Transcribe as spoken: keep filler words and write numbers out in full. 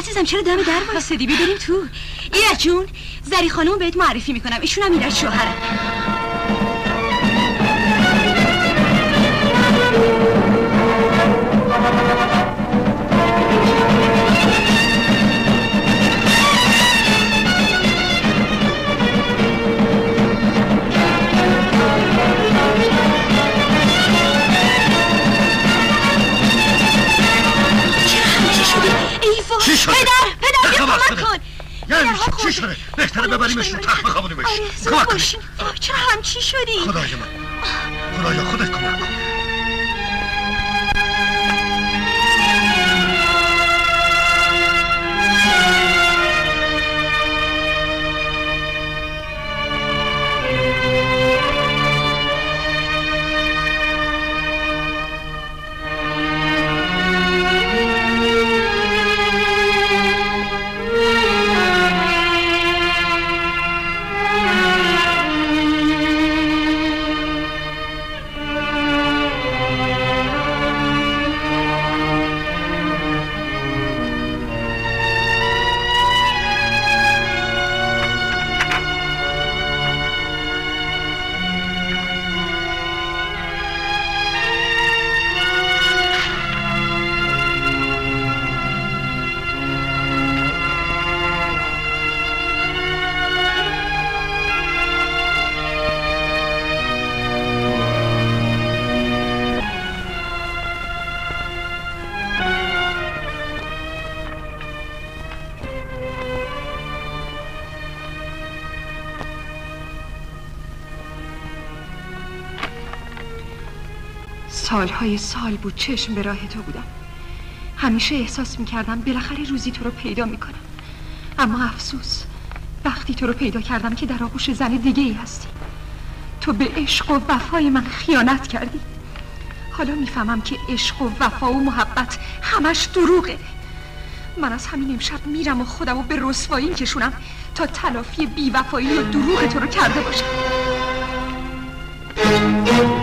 عزیزم چرا دم در وایسادی؟ بریم تو. ایرج جون، زری خانم بهت معرفی میکنم، ایشون هم ایرج شوهره. چی شده؟ پدر پدر بیا کمک کن. یعنی چی شده؟ بهتره ببریمش رو تخت بخوابونیمش. کمک کن. چرا همچی شدی؟ خدای من، خدایا خودت کمک کن. سالهای سال بود چشم به راه تو بودم. همیشه احساس میکردم بالاخره روزی تو رو پیدا میکنم، اما افسوس وقتی تو رو پیدا کردم که در آغوش زن دیگه ای هستی. تو به عشق و وفای من خیانت کردی. حالا میفهمم که عشق و وفا و محبت همش دروغه. من از همین امشب میرم و خودم رو به رسوایی کشونم تا تلافی بی‌وفایی و دروغ تو رو کرده باشم.